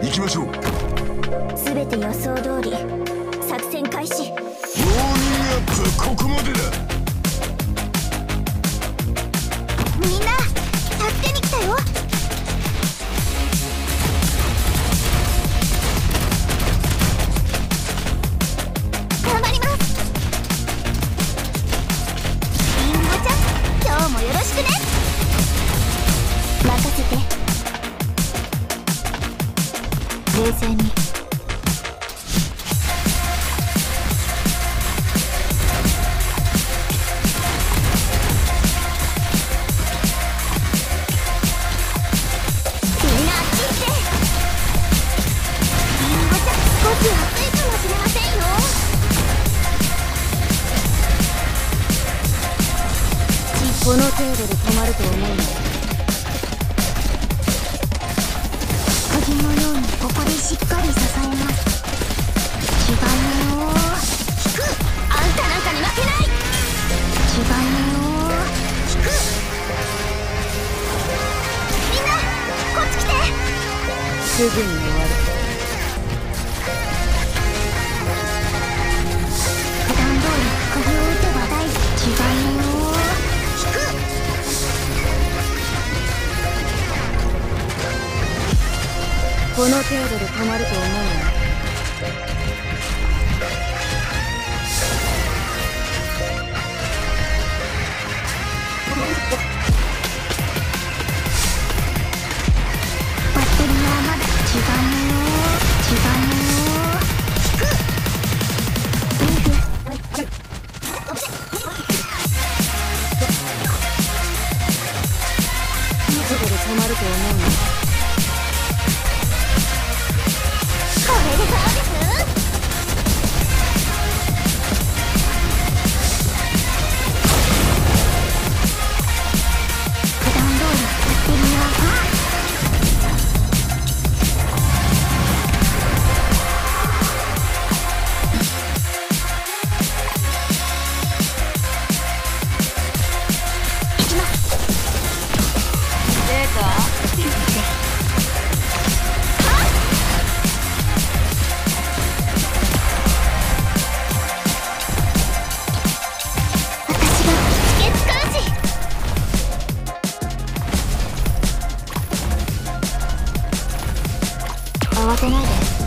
行きましょう。 すべて予想通り作戦開始。 ウォーミングアップはここまでだ。 みんな助けに来たよ。頑張ります。リンゴちゃん、今日もよろしくね。任せて。冷静に。この程度で止まると思うの。鍵のようにここでしっかり支えます。違うよ。引く。あんたなんかに負けない。違うよ。引く。みんなこっち来て。すぐに終わる。普段通り釘を打てば大事。違うよ。この程度で止まると思うの。バッテリーはまだ。違うよ。違うよ。引く。リング。いつで止まると思うの。慌てないで。